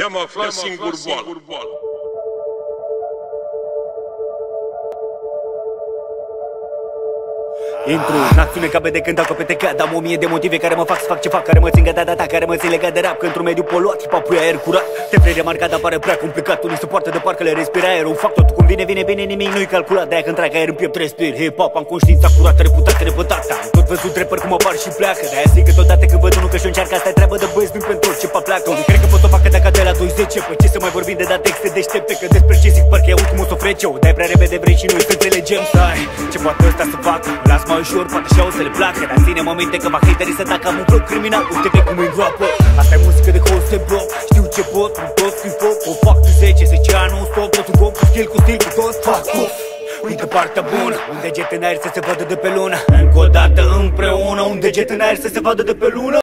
I-am aflat singur boală. Intru în acțiune ca de când dau pe tecat. Am 1000 de motive care mă fac să fac ce fac, care mă țin gata, care mă țin legat de rap. Că într-un mediu poluat, hip-hop pui aer curat. Te vrei remarcat, dar pare prea complicat. Unii se poartă de parcă le respira aerul. Fac tot cum vine bine, nimic nu-i calculat. De-aia când trag aer în piept respir hip-hop. Am conștiința curată, reputată, repătată. Am tot văzut rapper cum apar și pleacă. De-aia zic că totodată când văd unul că și-o încearcă, asta-i treabă de băieți, nu pentru ce pa pleacă. Unii cred că pot o facă dacă de la 2-10. Păi ce să mai vorbim de dat texte deștepte, că despre ce zic parcă e ultimul să frece. De-aia prea repede vrei și noi să înțelegem. Stai, ce poate ăsta să facă? Las mai ușor, poate așa o să le placă. Dar ține momente că va haterii să tacă. Am un flow criminal, uite-te cum îi îngroapă. Asta e muzică de host de bloc. Știu ce pot, nu tot scriu foc. O fac de 10 ani, nu stop. Tot un bom cu skill, cu stil, cu tot fac. Uite partea bună, un deget în aer să se vadă de pe lună. Încă o dată împreună, un deget în aer să se vadă de pe lună.